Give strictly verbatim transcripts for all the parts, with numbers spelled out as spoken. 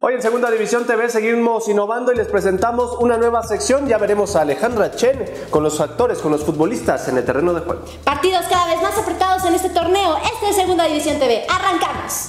Hoy en Segunda División T V seguimos innovando y les presentamos una nueva sección. Ya veremos a Alejandra Chen con los actores, con los futbolistas en el terreno de juego. Partidos cada vez más apretados en este torneo. Este es Segunda División T V. ¡Arrancamos!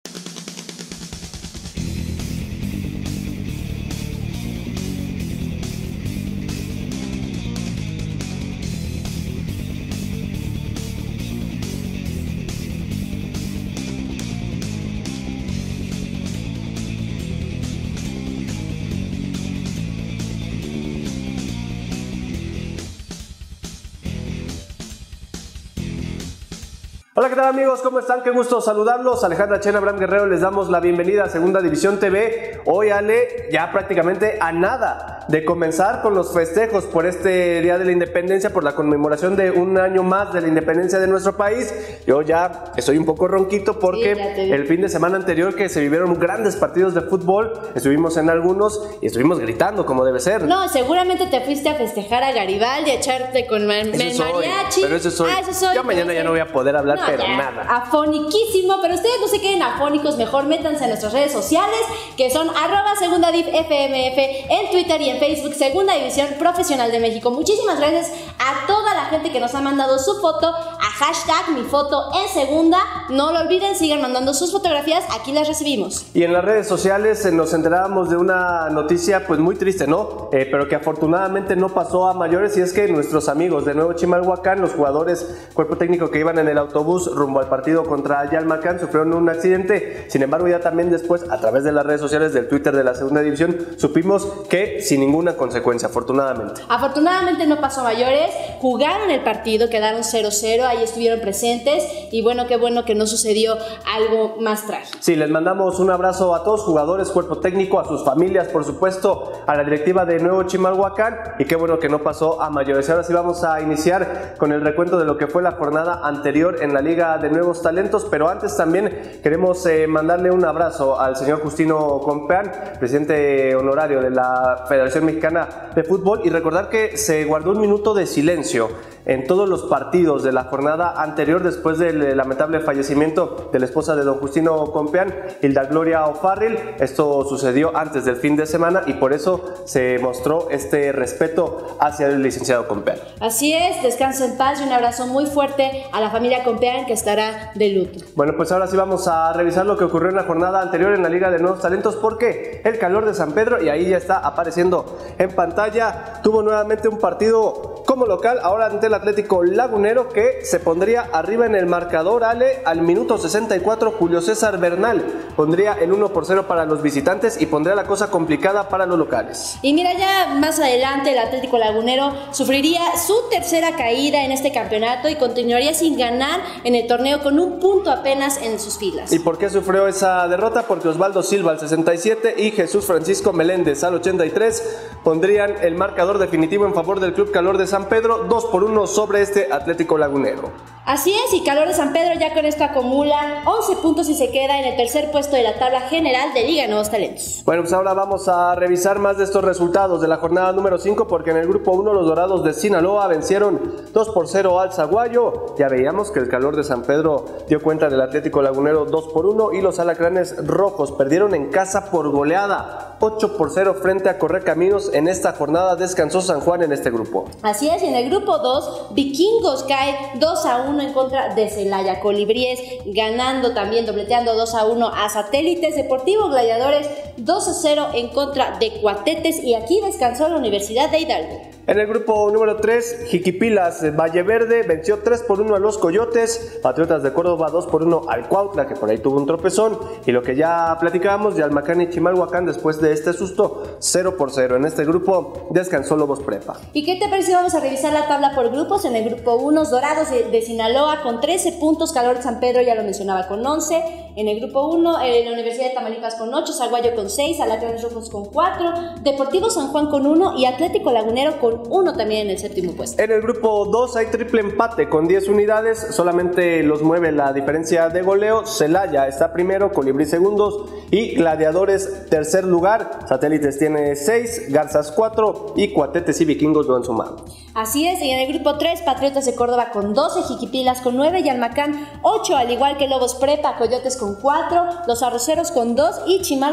Hola, ¿qué tal amigos? ¿Cómo están? Qué gusto saludarlos. Alejandra Chen, Abraham Guerrero, les damos la bienvenida a Segunda División T V. Hoy, Ale, ya prácticamente a nada de comenzar con los festejos por este Día de la Independencia, por la conmemoración de un año más de la independencia de nuestro país. Yo ya estoy un poco ronquito porque sí, el fin de semana anterior que se vivieron grandes partidos de fútbol, estuvimos en algunos y estuvimos gritando como debe ser. No, seguramente te fuiste a festejar a Garibaldi, a echarte con man eso soy, mariachi. Pero eso soy. Ah, eso soy. Yo mañana ya no voy a poder hablar, no, pero ya, nada. Afoniquísimo, pero ustedes no se queden afónicos, mejor métanse a nuestras redes sociales, que son arroba segunda div F M F en Twitter y en Facebook, Segunda División Profesional de México. Muchísimas gracias a toda la gente que nos ha mandado su foto, a hashtag mi foto en segunda. No lo olviden, sigan mandando sus fotografías, aquí las recibimos. Y en las redes sociales eh, nos enterábamos de una noticia pues muy triste, ¿no? Eh, pero que afortunadamente no pasó a mayores, y es que nuestros amigos de Nuevo Chimalhuacán, los jugadores, cuerpo técnico que iban en el autobús rumbo al partido contra Yalmacán, sufrieron un accidente. Sin embargo, ya también después, a través de las redes sociales, del Twitter de la Segunda División, supimos que sin ninguna consecuencia, afortunadamente. Afortunadamente no pasó a mayores, jugaron el partido, quedaron cero cero, ahí estuvieron presentes, y bueno, qué bueno que no sucedió algo más trágico. Sí, les mandamos un abrazo a todos, jugadores, cuerpo técnico, a sus familias, por supuesto, a la directiva de Nuevo Chimalhuacán, y qué bueno que no pasó a mayores. Ahora sí vamos a iniciar con el recuento de lo que fue la jornada anterior en la Liga de Nuevos Talentos, pero antes también queremos eh, mandarle un abrazo al señor Justino Compeán, presidente honorario de la Federación Mexicana de Fútbol, y recordar que se guardó un minuto de silencio en todos los partidos de la jornada anterior después del lamentable fallecimiento de la esposa de don Justino Compeán, Hilda Gloria O'Farrill. Esto sucedió antes del fin de semana y por eso se mostró este respeto hacia el licenciado Compeán. Así es, descansa en paz y un abrazo muy fuerte a la familia Compeán, que estará de luto. Bueno, pues ahora sí vamos a revisar lo que ocurrió en la jornada anterior en la Liga de Nuevos Talentos, porque el Calor de San Pedro, y ahí ya está apareciendo en pantalla, tuvo nuevamente un partido como local, ahora ante el Atlético Lagunero, que se pondría arriba en el marcador. Ale, al minuto sesenta y cuatro, Julio César Bernal pondría el uno por cero para los visitantes y pondría la cosa complicada para los locales. Y mira, ya más adelante el Atlético Lagunero sufriría su tercera caída en este campeonato y continuaría sin ganar en el torneo con un punto apenas en sus filas. ¿Y por qué sufrió esa derrota? Porque Osvaldo Silva al sesenta y siete y Jesús Francisco Meléndez al ochenta y tres pondrían el marcador definitivo en favor del Club Calor de San Pedro, dos por uno sobre este Atlético Lagunero. Así es, y Calor de San Pedro ya con esto acumula once puntos y se queda en el tercer puesto de la tabla general de Liga de Nuevos Talentos. Bueno, pues ahora vamos a revisar más de estos resultados de la jornada número cinco, porque en el grupo uno los Dorados de Sinaloa vencieron dos por cero al Zaguayo. Ya veíamos que el Calor de San Pedro dio cuenta del Atlético Lagunero dos por uno, y los Alacranes Rojos perdieron en casa por goleada ocho por cero frente a Correcaminos. En esta jornada descansó San Juan en este grupo. Así es, y en el grupo dos, Vikingos cae dos a uno en contra de Celaya. Colibríes ganando también, dobleteando dos a uno a Satélites. Deportivo Gladiadores dos a cero en contra de Cuatetes, y aquí descansó la Universidad de Hidalgo. En el grupo número tres, Jiquipilas Valle Verde venció tres por uno a los Coyotes, Patriotas de Córdoba dos por uno al Cuautla, que por ahí tuvo un tropezón, y lo que ya platicábamos de Yalmacán y Chimalhuacán después de este susto, cero por cero. En este grupo descansó Lobos Prepa. ¿Y qué te pareció? Vamos a revisar la tabla por grupos. En el grupo uno, Dorados de, de Sinaloa con trece puntos, Calor de San Pedro ya lo mencionaba con once. En el grupo uno, eh, la Universidad de Tamaulipas con ocho, Zaguayo con seis, Alacranes Rojos con cuatro, Deportivo San Juan con uno y Atlético Lagunero con uno también en el séptimo puesto. En el grupo dos hay triple empate con diez unidades, solamente los mueve la diferencia de goleo. Celaya está primero, Colibrí segundos y Gladiadores tercer lugar. Satélites tiene seis, Garzas cuatro y Cuatetes y Vikingos lo han sumado. Así es, y en el grupo tres, Patriotas de Córdoba con doce, Jiquipilas con nueve, Yalmacán ocho, al igual que Lobos Prepa, Coyotes con cuatro, Los Arroceros con dos y Chimalhuacán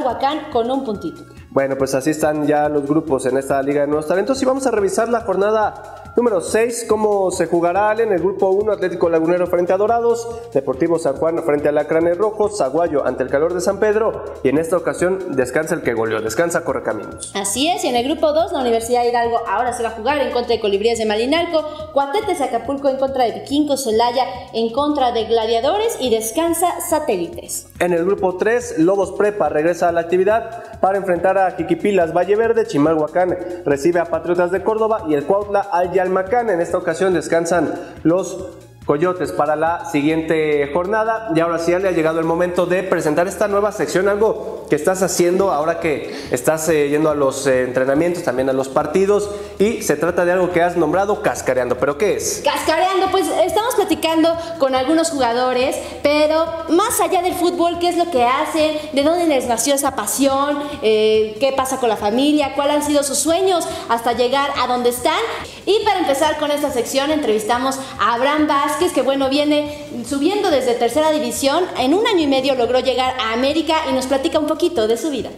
Michoacán con un puntito. Bueno, pues así están ya los grupos en esta Liga de Nuevos Talentos y vamos a revisar la jornada número seis, cómo se jugará en el grupo uno, Atlético Lagunero frente a Dorados, Deportivo San Juan frente a Alacranes Rojos, Zaguayo ante el Calor de San Pedro y en esta ocasión descansa el que goleó, descansa Correcaminos. Así es, y en el grupo dos, la Universidad de Hidalgo ahora se va a jugar en contra de Colibríes de Malinalco, Cuatetes Acapulco en contra de Vikingo, Celaya en contra de Gladiadores y descansa Satélites. En el grupo tres, Lobos Prepa regresa a la actividad para enfrentar a Jiquipilas Valle Verde, Chimalhuacán recibe a Patriotas de Córdoba y el Cuautla al Yalmacán. En esta ocasión descansan los Coyotes para la siguiente jornada. Y ahora sí ya le ha llegado el momento de presentar esta nueva sección, algo que estás haciendo ahora que estás eh, yendo a los eh, entrenamientos, también a los partidos, y se trata de algo que has nombrado Cascareando. ¿Pero qué es? Cascareando, pues estamos platicando con algunos jugadores, pero más allá del fútbol, ¿qué es lo que hacen? ¿De dónde les nació esa pasión? Eh, ¿Qué pasa con la familia? ¿Cuáles han sido sus sueños hasta llegar a donde están? Y para empezar con esta sección entrevistamos a Abraham Vázquez, que bueno, viene subiendo desde tercera división. En un año y medio logró llegar a América y nos platica un poquito de su vida.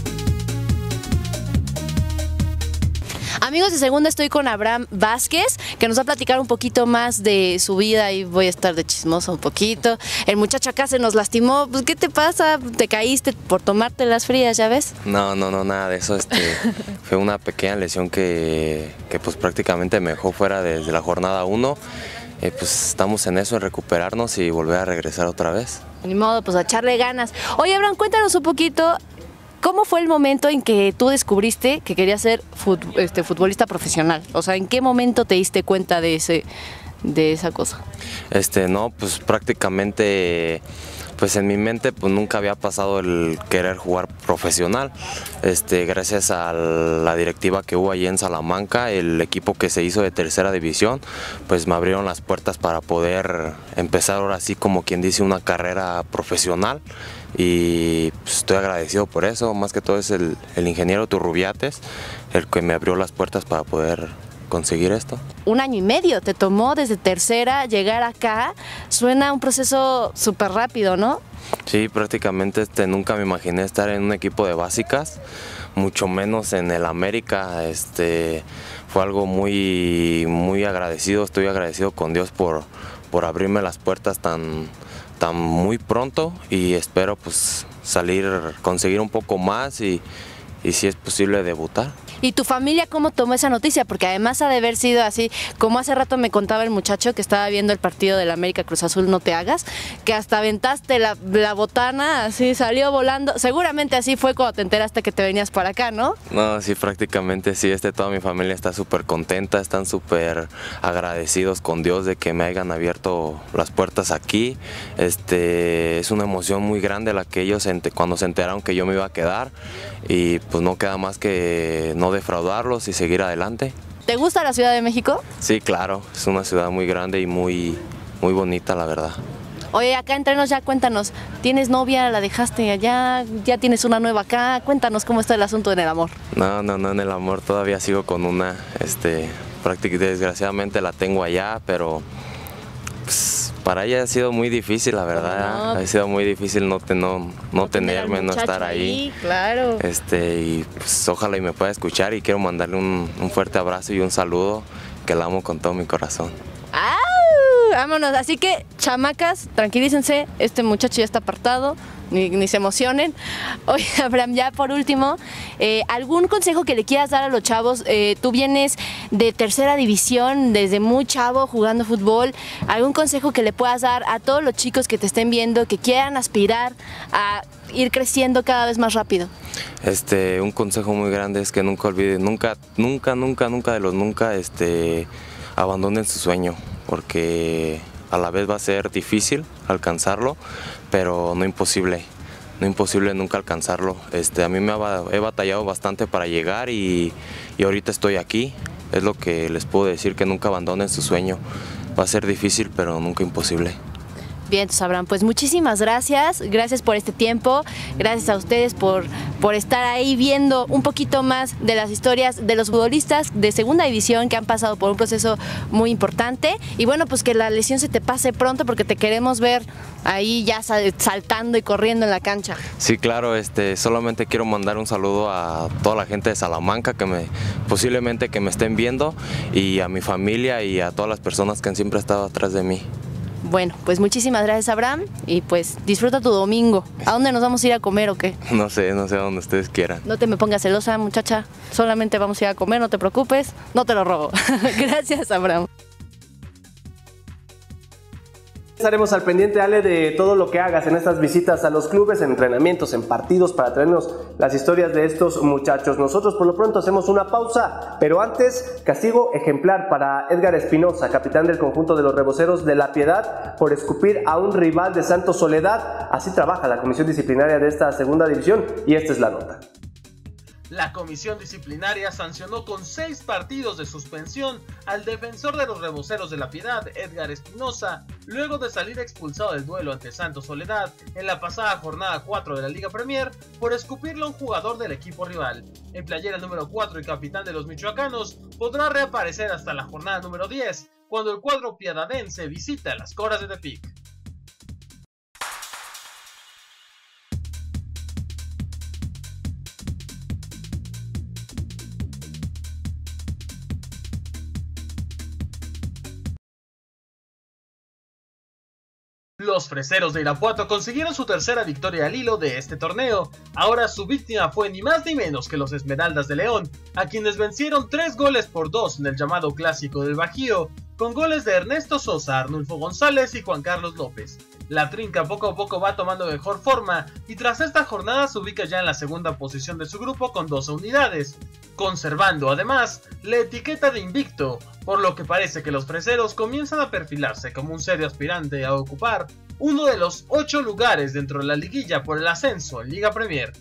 Amigos de Segunda, estoy con Abraham Vázquez, que nos va a platicar un poquito más de su vida y voy a estar de chismosa un poquito. El muchacho acá se nos lastimó. Pues, ¿qué te pasa? ¿Te caíste por tomarte las frías, ya ves? No, no, no, nada de eso. Este, fue una pequeña lesión que, que pues prácticamente me dejó fuera desde la jornada uno. Eh, pues estamos en eso, en recuperarnos y volver a regresar otra vez. Ni modo, pues a echarle ganas. Oye, Abraham, cuéntanos un poquito. ¿Cómo fue el momento en que tú descubriste que querías ser fut, este, futbolista profesional? O sea, ¿en qué momento te diste cuenta de ese, de esa cosa? Este, no, pues prácticamente, pues en mi mente pues nunca había pasado el querer jugar profesional. Este, gracias a la directiva que hubo allí en Salamanca, el equipo que se hizo de tercera división, pues me abrieron las puertas para poder empezar ahora sí, como quien dice, una carrera profesional. Y pues, estoy agradecido por eso, más que todo es el, el ingeniero Turrubiates el que me abrió las puertas para poder conseguir esto. Un año y medio te tomó desde tercera llegar acá, suena un proceso súper rápido, ¿no? Sí, prácticamente este, nunca me imaginé estar en un equipo de básicas, mucho menos en el América. Este, fue algo muy, muy agradecido, estoy agradecido con Dios por, por abrirme las puertas tan... tan muy pronto y espero pues salir, conseguir un poco más y, y si es posible debutar. ¿Y tu familia cómo tomó esa noticia? Porque además ha de haber sido así, como hace rato me contaba el muchacho que estaba viendo el partido del América Cruz Azul, no te hagas, que hasta aventaste la, la botana, así salió volando. Seguramente así fue cuando te enteraste que te venías para acá, ¿no? No, sí, prácticamente sí, este, toda mi familia está súper contenta, están súper agradecidos con Dios de que me hayan abierto las puertas aquí. Este, es una emoción muy grande la que ellos cuando se enteraron que yo me iba a quedar y pues no queda más que no defraudarlos y seguir adelante. ¿Te gusta la Ciudad de México? Sí, claro, es una ciudad muy grande y muy, muy bonita, la verdad. Oye, acá entre nos ya cuéntanos, ¿tienes novia? ¿La dejaste allá? ¿Ya tienes una nueva acá? Cuéntanos cómo está el asunto en el amor. No, no, no, en el amor todavía sigo con una, este, prácticamente desgraciadamente la tengo allá, pero pues, para ella ha sido muy difícil, la verdad, no. Ha sido muy difícil no, te, no, no, no tenerme, no estar ahí. ahí. Claro. Este, y pues ojalá y me pueda escuchar y quiero mandarle un, un fuerte abrazo y un saludo, que la amo con todo mi corazón. ¡Ah! Vámonos, así que chamacas, tranquilícense, este muchacho ya está apartado, ni, ni se emocionen. Oye, Abraham, ya por último, eh, ¿algún consejo que le quieras dar a los chavos? Eh, tú vienes de tercera división, desde muy chavo jugando fútbol, ¿algún consejo que le puedas dar a todos los chicos que te estén viendo, que quieran aspirar a ir creciendo cada vez más rápido? Este, un consejo muy grande es que nunca olviden, nunca, nunca, nunca, nunca de los nunca, este, abandonen su sueño, porque a la vez va a ser difícil alcanzarlo, pero no imposible, no imposible nunca alcanzarlo. Este, a mí me ha, he batallado bastante para llegar y, y ahorita estoy aquí, es lo que les puedo decir, que nunca abandonen su sueño. Va a ser difícil, pero nunca imposible. Bien, Abraham, pues muchísimas gracias, gracias por este tiempo, gracias a ustedes por, por estar ahí viendo un poquito más de las historias de los futbolistas de segunda división que han pasado por un proceso muy importante y bueno, pues que la lesión se te pase pronto porque te queremos ver ahí ya saltando y corriendo en la cancha. Sí, claro, este, solamente quiero mandar un saludo a toda la gente de Salamanca que me, posiblemente que me estén viendo y a mi familia y a todas las personas que han siempre estado atrás de mí. Bueno, pues muchísimas gracias, Abraham, y pues disfruta tu domingo. ¿A dónde nos vamos a ir a comer o qué? No sé, no sé a donde ustedes quieran. No te me pongas celosa, muchacha, solamente vamos a ir a comer, no te preocupes, no te lo robo. Gracias, Abraham. Estaremos al pendiente, Ale, de todo lo que hagas en estas visitas a los clubes, en entrenamientos, en partidos, para traernos las historias de estos muchachos. Nosotros por lo pronto hacemos una pausa, pero antes, castigo ejemplar para Edgar Espinosa, capitán del conjunto de los Reboceros de La Piedad, por escupir a un rival de Santos Soledad. Así trabaja la comisión disciplinaria de esta segunda división y esta es la nota. La comisión disciplinaria sancionó con seis partidos de suspensión al defensor de los Reboceros de La Piedad, Edgar Espinosa, luego de salir expulsado del duelo ante Santos Soledad en la pasada jornada cuatro de la Liga Premier por escupirle a un jugador del equipo rival. En playera número cuatro y capitán de los michoacanos podrá reaparecer hasta la jornada número diez, cuando el cuadro piadadense visita las Coras de Tepic. Los freseros de Irapuato consiguieron su tercera victoria al hilo de este torneo. Ahora su víctima fue ni más ni menos que los Esmeraldas de León, a quienes vencieron tres goles por dos en el llamado Clásico del Bajío, con goles de Ernesto Sosa, Arnulfo González y Juan Carlos López. La trinca poco a poco va tomando mejor forma y tras esta jornada se ubica ya en la segunda posición de su grupo con doce unidades, conservando además la etiqueta de invicto, por lo que parece que los freseros comienzan a perfilarse como un serio aspirante a ocupar uno de los ocho lugares dentro de la liguilla por el ascenso en Liga Premier.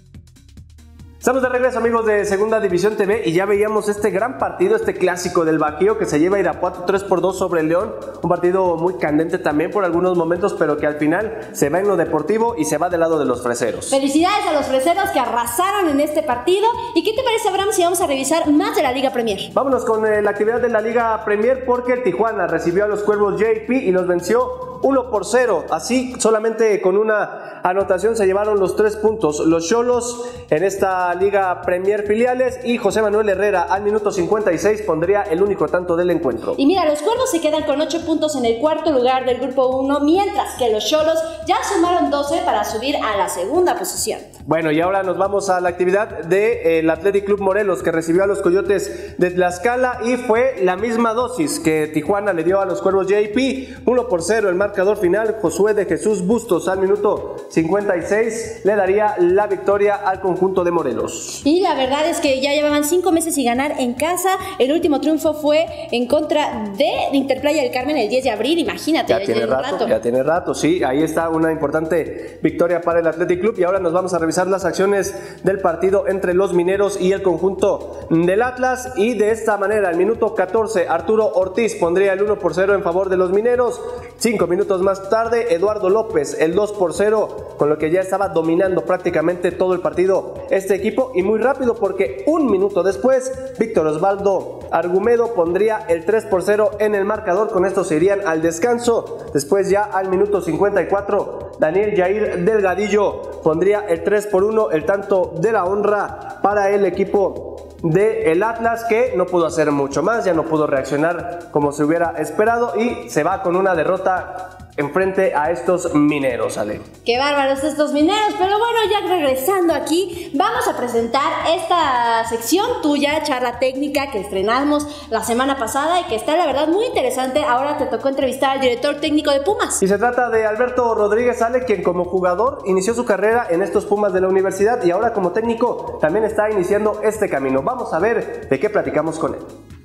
Estamos de regreso, amigos de Segunda División T V, y ya veíamos este gran partido, este clásico del Bajío que se lleva a Irapuato tres por dos sobre el León, un partido muy candente también por algunos momentos, pero que al final se va en lo deportivo y se va del lado de los freseros. Felicidades a los freseros que arrasaron en este partido. ¿Y qué te parece, Abraham, si vamos a revisar más de la Liga Premier? Vámonos con eh, la actividad de la Liga Premier, porque el Tijuana recibió a los Cuervos J P y los venció uno por cero, así solamente con una anotación se llevaron los tres puntos los Xolos en esta Liga Premier filiales, y José Manuel Herrera al minuto cincuenta y seis pondría el único tanto del encuentro. Y mira, los Cuervos se quedan con ocho puntos en el cuarto lugar del grupo uno, mientras que los Xolos ya sumaron doce para subir a la segunda posición. Bueno, y ahora nos vamos a la actividad del Athletic Club Morelos, que recibió a los Coyotes de Tlaxcala y fue la misma dosis que Tijuana le dio a los Cuervos J P, uno por cero el marcador final. Josué de Jesús Bustos al minuto cincuenta y seis le daría la victoria al conjunto de Morelos. Y la verdad es que ya llevaban cinco meses sin ganar en casa. El último triunfo fue en contra de Interplaya del Carmen el diez de abril, imagínate. Ya, ya tiene rato, rato, ya tiene rato, sí, ahí está una importante victoria para el Athletic Club. Y ahora nos vamos a revisar las acciones del partido entre los Mineros y el conjunto del Atlas, y de esta manera, al minuto catorce, Arturo Ortiz pondría el uno por cero en favor de los Mineros. Cinco minutos más tarde, Eduardo López el dos por cero, con lo que ya estaba dominando prácticamente todo el partido este equipo, y muy rápido porque un minuto después, Víctor Osvaldo Argumedo pondría el tres por cero en el marcador. Con esto se irían al descanso. Después, ya al minuto cincuenta y cuatro, Daniel Jair Delgadillo pondría el tres por uno, el tanto de la honra para el equipo del Atlas, que no pudo hacer mucho más, ya no pudo reaccionar como se hubiera esperado y se va con una derrota enfrente a estos Mineros, Ale. Qué bárbaros estos Mineros, pero bueno, ya regresando aquí, vamos a presentar esta sección tuya, charla técnica, que estrenamos la semana pasada y que está, la verdad, muy interesante. Ahora te tocó entrevistar al director técnico de Pumas. Y se trata de Alberto Rodríguez, Ale, quien como jugador inició su carrera en estos Pumas de la universidad y ahora como técnico también está iniciando este camino. Vamos a ver de qué platicamos con él.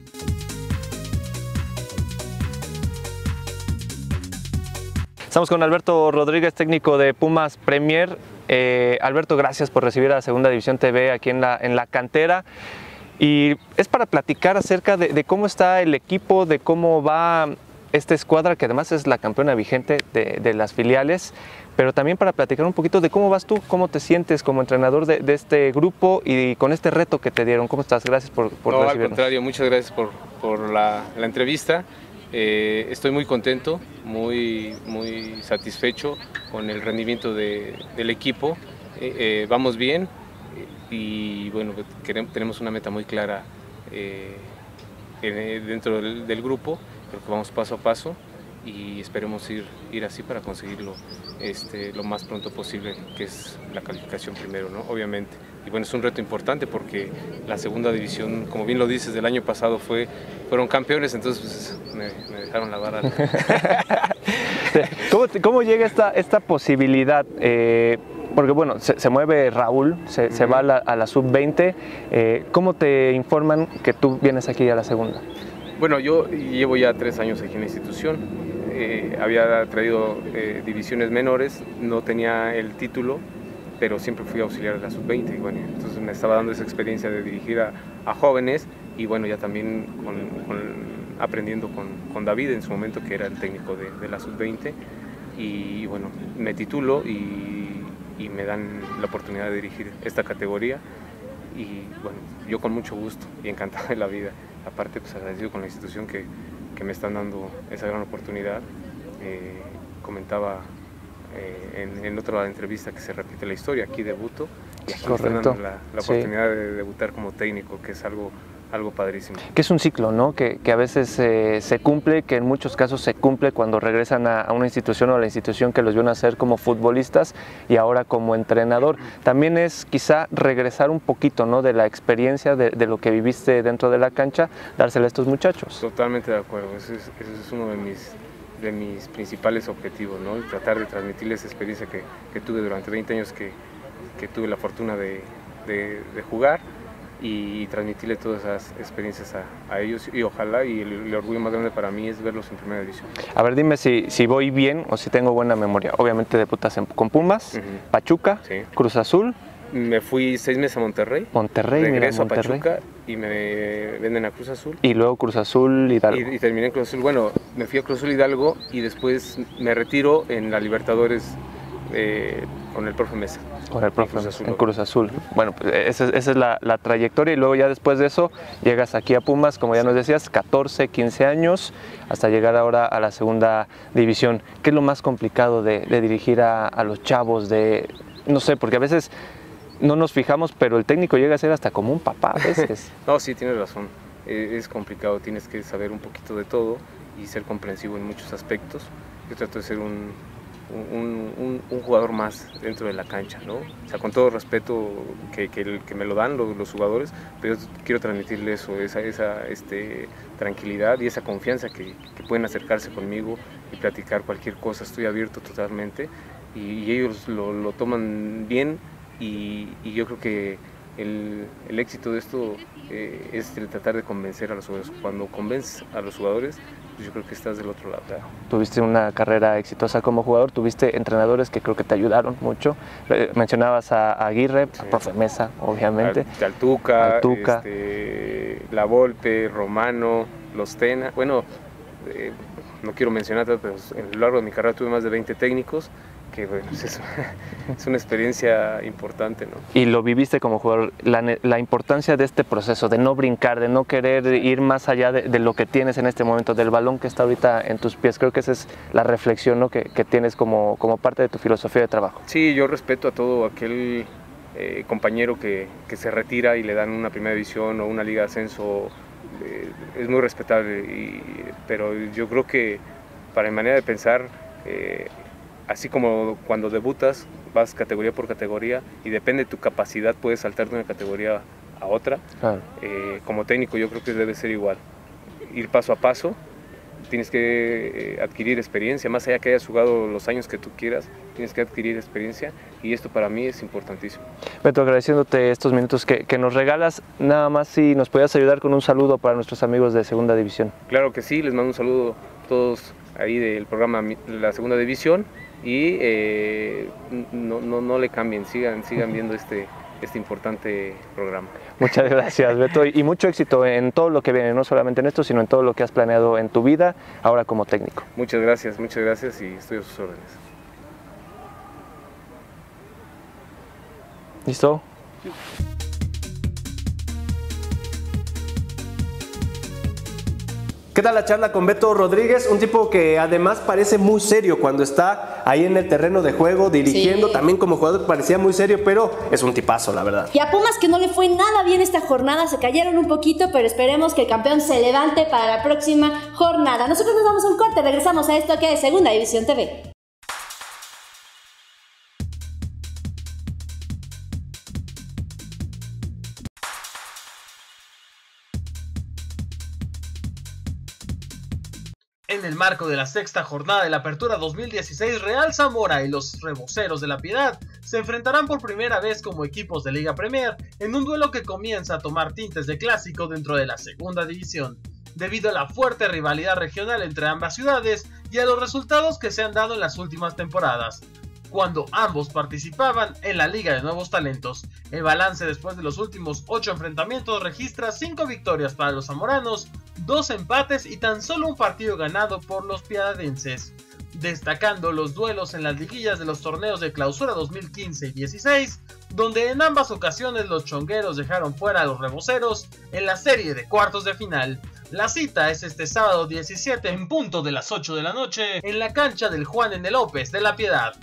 Estamos con Alberto Rodríguez, técnico de Pumas Premier. Eh, Alberto, gracias por recibir a Segunda División T V aquí en la, en la cantera. Y es para platicar acerca de, de cómo está el equipo, de cómo va esta escuadra que además es la campeona vigente de, de las filiales, pero también para platicar un poquito de cómo vas tú, cómo te sientes como entrenador de, de este grupo y con este reto que te dieron. ¿Cómo estás? Gracias por, por no, recibirnos. Al contrario, muchas gracias por, por la, la entrevista. Eh, estoy muy contento, muy, muy satisfecho con el rendimiento de, del equipo. Eh, eh, vamos bien y bueno, queremos, tenemos una meta muy clara eh, en, dentro del, del grupo. Creo que vamos paso a paso y esperemos ir, ir así para conseguirlo este, lo más pronto posible, que es la calificación primero, ¿no? Obviamente. Y bueno, es un reto importante porque la segunda división, como bien lo dices, del año pasado fue, fueron campeones, entonces pues, me, me dejaron la vara. ¿Cómo, ¿Cómo llega esta, esta posibilidad? Eh, porque bueno, se, se mueve Raúl, se, uh-huh. se va a la, a la sub veinte. Eh, ¿Cómo te informan que tú vienes aquí a la segunda? Bueno, yo llevo ya tres años aquí en la institución. Eh, había traído eh, divisiones menores, no tenía el título, pero siempre fui auxiliar de la sub veinte. Y bueno, entonces me estaba dando esa experiencia de dirigir a, a jóvenes y bueno, ya también con, con, aprendiendo con, con David en su momento, que era el técnico de, de la sub veinte. Y bueno, me titulo y, y me dan la oportunidad de dirigir esta categoría. Y bueno, yo con mucho gusto y encantado de la vida. Aparte, pues agradecido con la institución que, que me están dando esa gran oportunidad. Eh, comentaba eh, en, en otra entrevista que se repite la historia, aquí debuto y aquí me están dando la, la oportunidad sí. de debutar como técnico, que es algo, algo padrísimo. Que es un ciclo, ¿no? Que, que a veces eh, se cumple, que en muchos casos se cumple cuando regresan a, a una institución o a la institución que los vio nacer como futbolistas y ahora como entrenador. También es quizá regresar un poquito, ¿no? De la experiencia, de, de lo que viviste dentro de la cancha, dársela a estos muchachos. Totalmente de acuerdo, ese es, ese es uno de mis, de mis principales objetivos, ¿no? Tratar de transmitirles esa experiencia que, que tuve durante veinte años que, que tuve la fortuna de, de, de jugar. Y transmitirle todas esas experiencias a, a ellos y ojalá, y el, el orgullo más grande para mí es verlos en primera división. A ver, dime si, si voy bien o si tengo buena memoria. Obviamente debutas en, con Pumas, uh-huh. Pachuca, sí. Cruz Azul. Me fui seis meses a Monterrey. Monterrey, regreso mira, Monterrey. a Pachuca y me venden a Cruz Azul. Y luego Cruz Azul Hidalgo. Y, y terminé en Cruz Azul. Bueno, me fui a Cruz Azul Hidalgo y después me retiro en la Libertadores eh, con el profe Mesa. Con el profe en Cruz Azul. En Cruz Azul. Bueno, pues esa, esa es la, la trayectoria y luego ya después de eso llegas aquí a Pumas, como ya sí. nos decías, catorce, quince años, hasta llegar ahora a la segunda división. ¿Qué es lo más complicado de, de dirigir a, a los chavos? De, no sé, porque a veces no nos fijamos, pero el técnico llega a ser hasta como un papá a veces. No, sí, tienes razón. Es complicado, tienes que saber un poquito de todo y ser comprensivo en muchos aspectos. Yo trato de ser un... Un, un, un jugador más dentro de la cancha, ¿no? O sea, con todo respeto que, que, que me lo dan los, los jugadores, pero yo quiero transmitirles eso, esa, esa este, tranquilidad y esa confianza que, que pueden acercarse conmigo y platicar cualquier cosa. Estoy abierto totalmente y, y ellos lo, lo toman bien y, y yo creo que el, el éxito de esto eh, es el tratar de convencer a los jugadores. Cuando convences a los jugadores, pues yo creo que estás del otro lado. Tuviste una carrera exitosa como jugador, tuviste entrenadores que creo que te ayudaron mucho. Mencionabas a, a Aguirre, sí. a Profe Mesa, obviamente. Al, al Tuca, al Tuca. Este, La Volpe, Romano, Los Tena. Bueno, eh, no quiero mencionar, pero en lo largo de mi carrera tuve más de veinte técnicos. Que bueno, es, es una experiencia importante, ¿no? Y lo viviste como jugador, la, la importancia de este proceso, de no brincar, de no querer ir más allá de, de lo que tienes en este momento, del balón que está ahorita en tus pies. Creo que esa es la reflexión, ¿no? que, que tienes como, como parte de tu filosofía de trabajo. Sí, yo respeto a todo aquel eh, compañero que, que se retira y le dan una primera división o una liga de ascenso. Eh, es muy respetable, y, pero yo creo que para mi manera de pensar, eh, así como cuando debutas, vas categoría por categoría y depende de tu capacidad, puedes saltar de una categoría a otra. Claro. Eh, como técnico yo creo que debe ser igual, ir paso a paso, tienes que eh, adquirir experiencia, más allá que hayas jugado los años que tú quieras, tienes que adquirir experiencia y esto para mí es importantísimo. Beto, agradeciéndote estos minutos que, que nos regalas, nada más si nos podías ayudar con un saludo para nuestros amigos de Segunda División. Claro que sí, les mando un saludo a todos ahí del programa La Segunda División. Y eh, no, no, no le cambien, sigan, sigan viendo este, este importante programa. Muchas gracias, Beto, y mucho éxito en todo lo que viene, no solamente en esto, sino en todo lo que has planeado en tu vida, ahora como técnico. Muchas gracias, muchas gracias y estoy a sus órdenes. ¿Listo? ¿Qué tal la charla con Beto Rodríguez? Un tipo que además parece muy serio cuando está ahí en el terreno de juego, dirigiendo, sí. También como jugador parecía muy serio, pero es un tipazo, la verdad. Y a Pumas, que no le fue nada bien esta jornada, se cayeron un poquito, pero esperemos que el campeón se levante para la próxima jornada. Nosotros nos damos un corte, regresamos a esto que es Segunda División T V. En el marco de la sexta jornada de la Apertura dos mil dieciséis, Real Zamora y los Reboceros de la Piedad se enfrentarán por primera vez como equipos de Liga Premier en un duelo que comienza a tomar tintes de clásico dentro de la segunda división, debido a la fuerte rivalidad regional entre ambas ciudades y a los resultados que se han dado en las últimas temporadas, cuando ambos participaban en la Liga de Nuevos Talentos. El balance después de los últimos ocho enfrentamientos registra cinco victorias para los zamoranos, dos empates y tan solo un partido ganado por los piadadenses, destacando los duelos en las liguillas de los torneos de clausura dos mil quince y dieciséis, donde en ambas ocasiones los chongueros dejaron fuera a los reboceros en la serie de cuartos de final. La cita es este sábado diecisiete en punto de las ocho de la noche en la cancha del Juan N. López de la Piedad.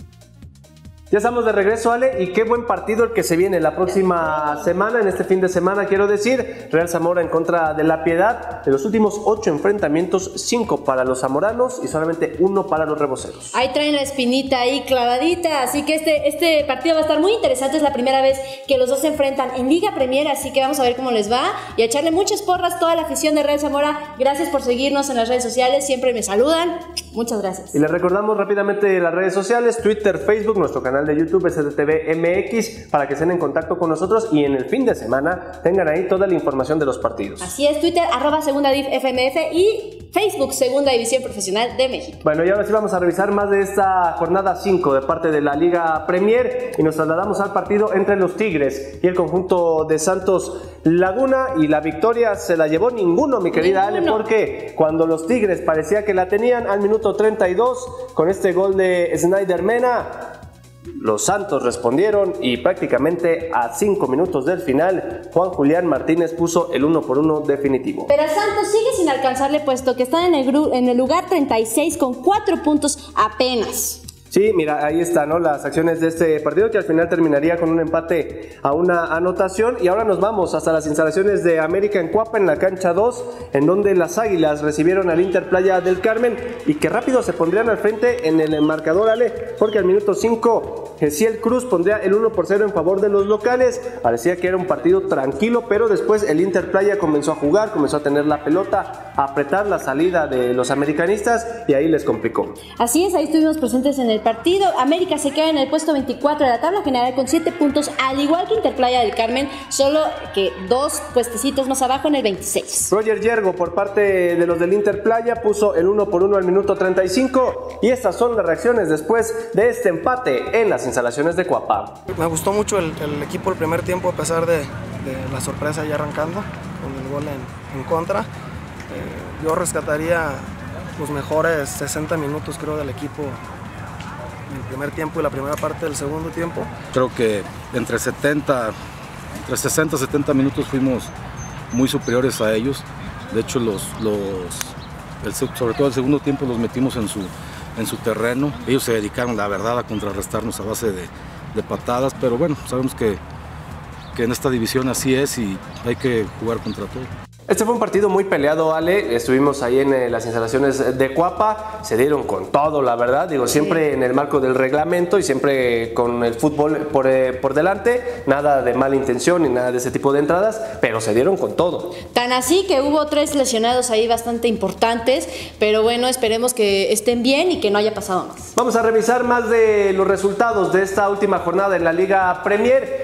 Ya estamos de regreso, Ale, y qué buen partido el que se viene la próxima semana, en este fin de semana, quiero decir, Real Zamora en contra de La Piedad. De los últimos ocho enfrentamientos, cinco para los zamoranos y solamente uno para los reboceros. Ahí traen la espinita ahí clavadita, así que este, este partido va a estar muy interesante. Es la primera vez que los dos se enfrentan en Liga Premier, así que vamos a ver cómo les va y a echarle muchas porras toda la afición de Real Zamora. Gracias por seguirnos en las redes sociales, siempre me saludan. Muchas gracias. Y les recordamos rápidamente las redes sociales, Twitter, Facebook, nuestro canal de YouTube S D T V M X, para que estén en contacto con nosotros y en el fin de semana tengan ahí toda la información de los partidos. Así es, Twitter, arroba Segunda Div F M F y Facebook, Segunda División Profesional de México. Bueno, y ahora sí vamos a revisar más de esta jornada cinco de parte de la Liga Premier y nos trasladamos al partido entre los Tigres y el conjunto de Santos Laguna, y la victoria se la llevó ninguno, mi querida ninguno. Ale, porque cuando los Tigres parecía que la tenían al minuto treinta y dos con este gol de Snyder Mena, los Santos respondieron y prácticamente a cinco minutos del final Juan Julián Martínez puso el uno por uno definitivo. Pero el Santos sigue sin alcanzarle, puesto que está en el, gru- en el lugar treinta y seis con cuatro puntos apenas. Sí, mira, ahí están, ¿no?, las acciones de este partido, que al final terminaría con un empate a una anotación. Y ahora nos vamos hasta las instalaciones de América en Cuapa, en la cancha dos, en donde las Águilas recibieron al Inter Playa del Carmen y que rápido se pondrían al frente en el marcador, Ale, porque al minuto cinco Gesiel Cruz pondría el uno por cero en favor de los locales. Parecía que era un partido tranquilo, pero después el Inter Playa comenzó a jugar, comenzó a tener la pelota, a apretar la salida de los americanistas y ahí les complicó. Así es, ahí estuvimos presentes en el partido. América se queda en el puesto veinticuatro de la tabla general con siete puntos, al igual que Interplaya del Carmen, solo que dos puestecitos más abajo en el veintiséis. Roger Yergo, por parte de los del Interplaya, puso el uno por uno al minuto treinta y cinco, y estas son las reacciones después de este empate en las instalaciones de Cuapa. Me gustó mucho el, el equipo el primer tiempo, a pesar de, de la sorpresa ya arrancando con el gol en, en contra. Eh, yo rescataría los mejores sesenta minutos, creo, del equipo, el primer tiempo y la primera parte del segundo tiempo. Creo que entre setenta, entre sesenta y setenta minutos fuimos muy superiores a ellos. De hecho, los, los, el, sobre todo el segundo tiempo los metimos en su, en su terreno. Ellos se dedicaron, la verdad, a contrarrestarnos a base de, de patadas, pero bueno, sabemos que, que en esta división así es y hay que jugar contra todo. Este fue un partido muy peleado, Ale. Estuvimos ahí en eh, las instalaciones de Cuapa, se dieron con todo, la verdad, digo, siempre sí, en el marco del reglamento y siempre con el fútbol por, eh, por delante, nada de mala intención ni nada de ese tipo de entradas, pero se dieron con todo. Tan así que hubo tres lesionados ahí bastante importantes, pero bueno, esperemos que estén bien y que no haya pasado más. Vamos a revisar más de los resultados de esta última jornada en la Liga Premier.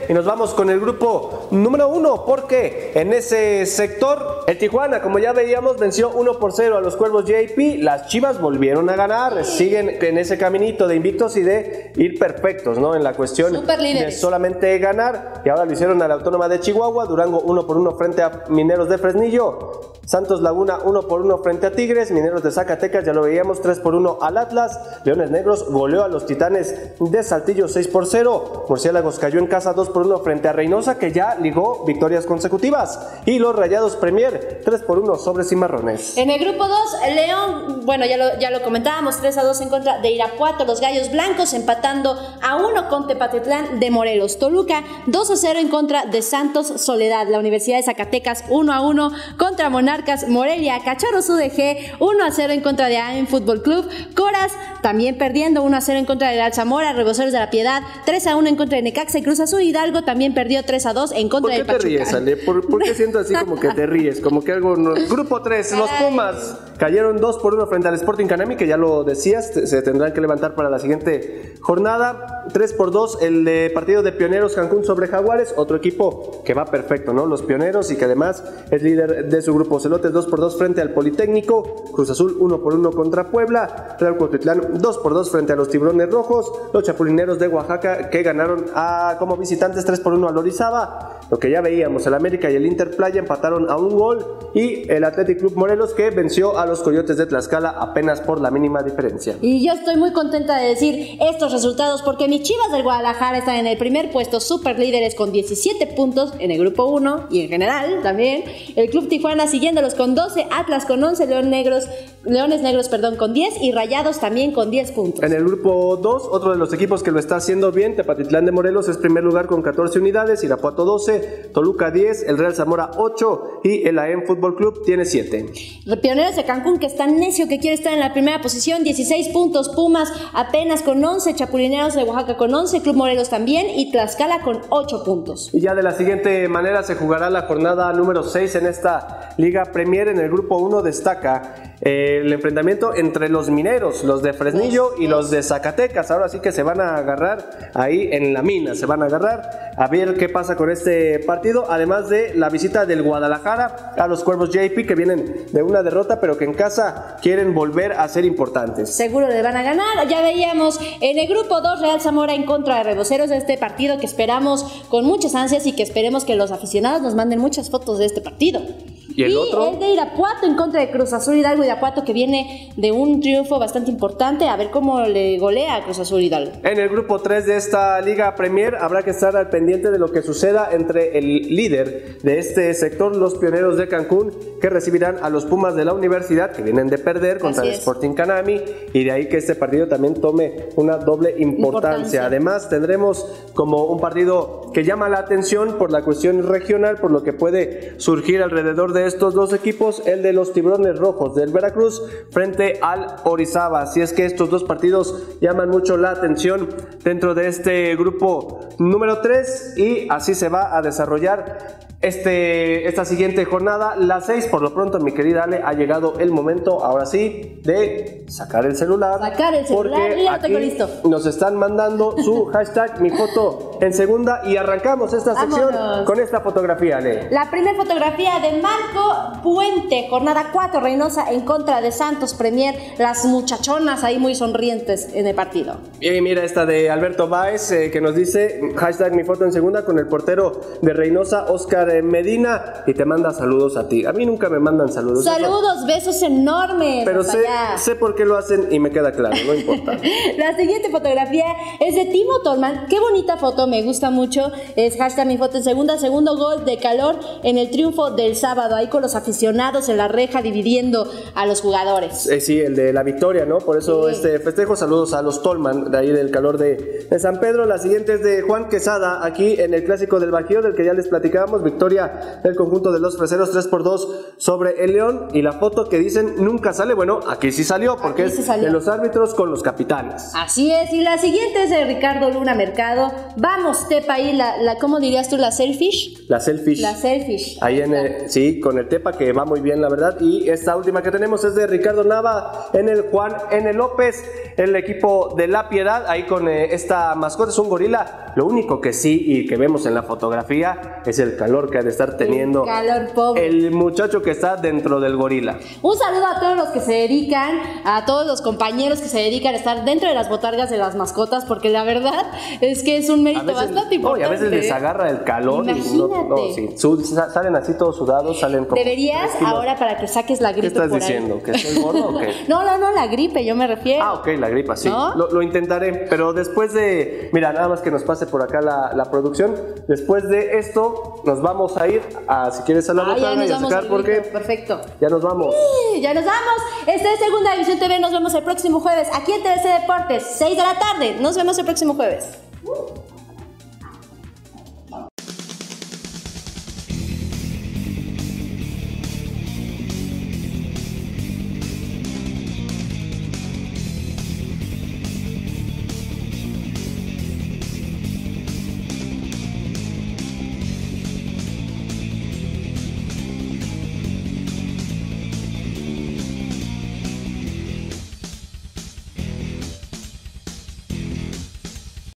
y nos vamos con el grupo número uno, porque en ese sector el Tijuana, como ya veíamos, venció uno por cero a los Cuervos J P. Las Chivas volvieron a ganar, siguen en ese caminito de invictos y de ir perfectos, ¿no? En la cuestión de solamente ganar, y ahora lo hicieron a la Autónoma de Chihuahua. Durango uno por uno frente a Mineros de Fresnillo. Santos Laguna uno por uno frente a Tigres. Mineros de Zacatecas, ya lo veíamos, tres por uno al Atlas. Leones Negros goleó a los Titanes de Saltillo seis por cero. Murciélagos cayó en casa dos por uno frente a Reynosa, que ya ligó victorias consecutivas. Y los Rayados Premier tres por uno sobre Cimarrones. En el grupo dos, León, bueno, ya lo, ya lo comentábamos, tres a dos en contra de Irapuato. Los Gallos Blancos empatando a uno con Tepatitlán de Morelos. Toluca dos a cero en contra de Santos Soledad. La Universidad de Zacatecas uno a uno contra Monarcas Morelia. Cachorros U D G uno a cero en contra de A M Fútbol Club. Coras también perdiendo uno a cero en contra de Alzamora. Reboceros de la Piedad tres a uno en contra de Necaxa. Y Cruz Azul Hidalgo también perdió tres a dos en contra de Pachuca. ¿Por qué te ríes, Ale? ¿Por, ¿Por qué siento así como que te ríes? Como que algo no... Grupo tres, los Pumas cayeron dos por uno frente al Sporting Canami, que ya lo decías, se tendrán que levantar para la siguiente jornada. tres por dos el de partido de Pioneros Cancún sobre Jaguares, otro equipo que va perfecto, ¿no? Los Pioneros, y que además es líder de su grupo. Celotes dos por dos frente al Politécnico. Cruz Azul uno por uno contra Puebla. Real Cuautitlán dos por dos frente a los Tiburones Rojos. Los Chapulineros de Oaxaca, que ganaron a, como visitantes tres por uno al Orizaba. Lo que ya veíamos, el América y el Inter Playa empataron a un gol, y el Athletic Club Morelos, que venció a los Coyotes de Tlaxcala apenas por la mínima diferencia. Y yo estoy muy contenta de decir estos resultados, porque mis Chivas del Guadalajara están en el primer puesto, super líderes con diecisiete puntos en el grupo uno y en general también. El Club Tijuana siguiéndolos con doce, Atlas con once, León Negros, Leones Negros perdón, con diez, y Rayados también con diez puntos. En el grupo dos, otro de los equipos que lo está haciendo bien, Tepatitlán de Morelos es primer lugar con catorce unidades, Irapuato doce, Toluca diez, el Real Zamora ocho y el A M Fútbol Club tiene siete. Pioneros de Cancún, que está necio, que quiere estar en la primera posición, dieciséis puntos. Pumas apenas con once, Chapulineros de Oaxaca con once, Club Morelos también, y Tlaxcala con ocho puntos. Y ya de la siguiente manera se jugará la jornada número seis en esta Liga Premier. En el grupo uno destaca eh, el enfrentamiento entre los Mineros, los de Fresnillo y los de Zacatecas. Ahora sí que se van a agarrar ahí en la mina, se van a agarrar a ver qué pasa con este partido, además de la visita del Guadalajara a los Cuervos J P, que vienen de una derrota, pero que en casa quieren volver a ser importantes. Seguro le van a ganar. Ya veíamos en el grupo dos, Real Zamora en contra de Reboceros, de este partido que esperamos con muchas ansias, y que esperemos que los aficionados nos manden muchas fotos de este partido. ¿Y el y otro? el de Irapuato en contra de Cruz Azul Hidalgo. Irapuato, que viene de un triunfo bastante importante, a ver cómo le golea a Cruz Azul Hidalgo. En el grupo tres de esta Liga Premier habrá que estar al pendiente de lo que suceda entre el líder de este sector, los Pioneros de Cancún, que recibirán a los Pumas de la Universidad, que vienen de perder contra el Sporting Canami, y de ahí que este partido también tome una doble importancia. importancia. Además, tendremos como un partido que llama la atención por la cuestión regional, por lo que puede surgir alrededor de estos dos equipos, el de los Tiburones Rojos del Veracruz frente al Orizaba. Así es que estos dos partidos llaman mucho la atención dentro de este grupo número tres, y así se va a desarrollar Este, esta siguiente jornada, la seis. Por lo pronto, mi querida Ale, ha llegado el momento, ahora sí, de sacar el celular. Sacar el celular, porque ya lo tengo aquí listo. nos están mandando su hashtag mi foto en segunda, y arrancamos esta sección Vámonos con esta fotografía, Ale. La primera fotografía de Marco Puente, jornada cuatro, Reynosa en contra de Santos Premier, las muchachonas ahí muy sonrientes en el partido. Y mira esta de Alberto Báez, eh, que nos dice hashtag mi foto en segunda con el portero de Reynosa, Oscar Medina, y te manda saludos a ti. A mí nunca me mandan saludos. Saludos, besos enormes. Pero sé, sé por qué lo hacen y me queda claro, no importa. La siguiente fotografía es de Timo Tolman. Qué bonita foto, me gusta mucho. Es hashtag mi foto en segunda, segundo gol de calor en el triunfo del sábado, ahí con los aficionados en la reja dividiendo a los jugadores. Eh, sí, el de la victoria, ¿no? Por eso sí. Este festejo. Saludos a los Tolman, de ahí del calor de, de San Pedro. La siguiente es de Juan Quesada, aquí en el Clásico del Bajío, del que ya les platicábamos. Victoria del conjunto de los freseros tres por dos sobre el León, y la foto que dicen nunca sale, bueno, aquí sí salió, porque aquí sí es salió. De los árbitros con los capitanes. Así es, y la siguiente es de Ricardo Luna Mercado. Vamos, Tepa, ahí, la, la, ¿cómo dirías tú? ¿La selfish? La selfish. La selfish. Ahí en el, sí, con el Tepa, que va muy bien, la verdad. Y esta última que tenemos es de Ricardo Nava en el Juan N. López. el equipo de La Piedad, ahí con eh, esta mascota, es un gorila. Lo único que sí y que vemos en la fotografía es el calor que ha de estar teniendo el, calor, pobre. el muchacho que está dentro del gorila. Un saludo a todos los que se dedican, a todos los compañeros que se dedican a estar dentro de las botargas de las mascotas, porque la verdad es que es un mérito veces, bastante importante. No, y a veces les agarra el calor. Imagínate. Y no, no, sí. Salen así todos sudados, salen como... Deberías ahora para que saques la gripe. ¿Qué estás por diciendo? Ahí. ¿Que estoy gordo o qué? No, no, no, la gripe, yo me refiero. Ah, ok, la gripa, sí. ¿No? Lo, lo intentaré, pero después de... Mira, nada más que nos pase por acá la, la producción. Después de esto, nos vamos a ir a, si quieres, a la ah, botarga y a sacar porque... Perfecto. Ya nos vamos. Sí, ya nos vamos. Este es Segunda División T V. Nos vemos el próximo jueves aquí en T V C Deportes, seis de la tarde. Nos vemos el próximo jueves.